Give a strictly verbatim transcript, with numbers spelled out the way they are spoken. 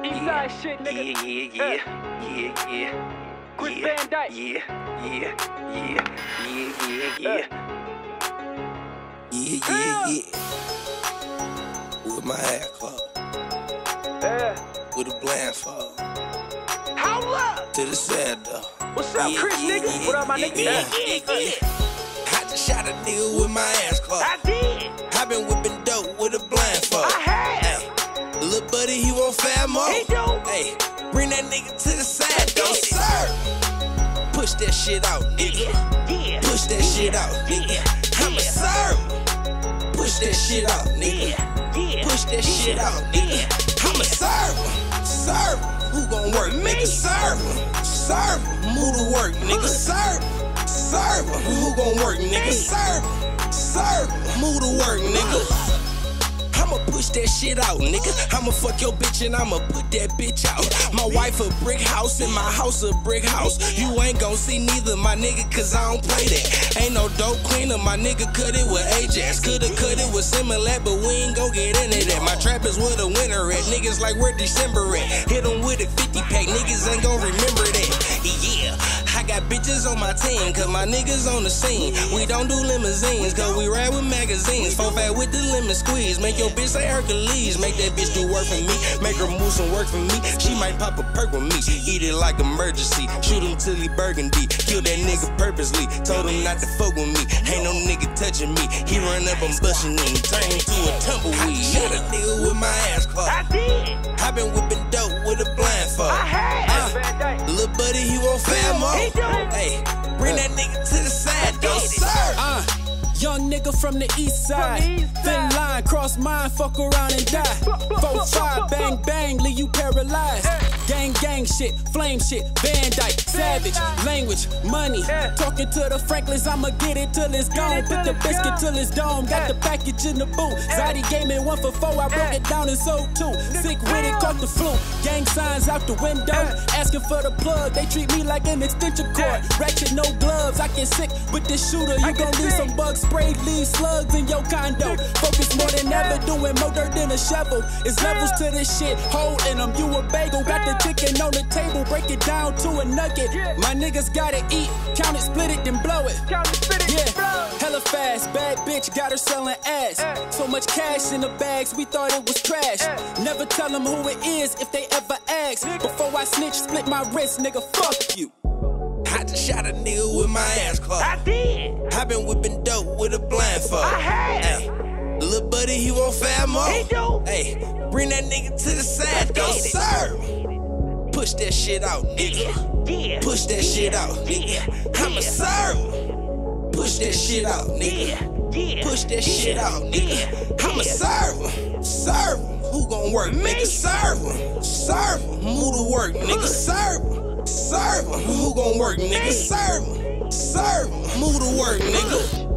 Eastside shit, nigga. Yeah, yeah, yeah, yeah, yeah. Chris yeah, Van Dyke. Yeah, yeah, yeah, yeah, yeah, yeah. Yeah, yeah, yeah. With my ass club. Yeah. With a blindfold. Hold up. To the side though. What's up, yeah, Chris, yeah, nigga? Yeah, what up, my yeah, nigga? Yeah, yeah, yeah, yeah. I just shot a nigga with my ass club. I did. I been whipping dope with a blindfold. I have. Hey, little buddy, he want fat more. He do. Hey, bring that nigga to the side, though, sir. Push that shit out, nigga. Yeah. Push that shit out, nigga. I'ma serve. Push that shit out, nigga. Push that shit out, nigga. I'ma serve. Serve. Who gon' work, nigga? Serve. Serve. Move to work, nigga. Serve. Serve. Who gon' work, nigga? Serve. Serve. Move to work, nigga. I'ma push that shit out, nigga. I'ma fuck your bitch and I'ma put that bitch out. My wife a brick house and my house a brick house. You ain't gon' see neither, my nigga, cause I don't play that. Ain't no dope cleaner, my nigga cut it with Ajax. Coulda cut it with Similac, but we ain't gon' get into that. My trap is where the winter at. Niggas like where December at. Hit them with a fifty pack, niggas ain't gon' remember that. Yeah, I got bitches on my team, cause my niggas on the scene. We don't do limousines, cause we ride with magazines. Four fat with the lemon squeeze. Make your bitch say Hercules. Make that bitch do work for me. Make her move some work for me. She might pop a perk with me. Eat it like emergency. Shoot him till he burgundy. Kill that nigga purposely. Told him not to fuck with me. Ain't no nigga touching me. He run up, I'm busting him. Turn him to a tumbleweed. I shot a nigga with my ass club. I did. I been whipping dope with a blindfold. I have. Uh, little buddy, he want fat more. He do. Hey, bring that nigga to the side, though, sir. Uh, young nigga from the east side. From the east Thin side. line, cross mine, fuck around and die. Four five, bang bang, leave you paralyzed. Gang gang shit, flame shit, Van Dyke, savage, language, money. Talking to the Franklins, I'ma get it till it's gone. Put the biscuit till it's dome, got the package in the boot. Zaddy gave me one for four, I broke it down and sold two. Sick with it, caught the flu. Gang signs out the window, asking for the plug. They treat me like an extension cord. Ratchet, no gloves, I get sick with this shooter. You gon' leave some bug spray, leave slugs in your condo. Focus more than ever, doing more dirt than a shovel. It's levels to this shit, holding them. You a bagel, got the chicken on the table, break it down to a nugget. My niggas gotta eat, count it, split it, then blow it. Yeah, hella fast, bad bitch got her selling ass. So much cash in the bags, we thought it was trash. Never tell them who it is if they ever ask. Before I snitch, split my wrist, nigga, fuck you. I just shot a nigga with my ass club. I did. I been whipping dope with a blindfold. I have. Hey, little buddy, he want fat more. He do. Hey, bring that nigga to the side, though, sir. Push that shit out, nigga. Yeah. Push that shit out, nigga. I'ma serve. Push that shit out, nigga. Push that shit out, nigga. I'ma serve. Serve. Who gon' work, nigga? Serve. Serve. Move to work, nigga. Serve. Serve. Who gon' work, nigga? Serve. Serve. Move to work, nigga.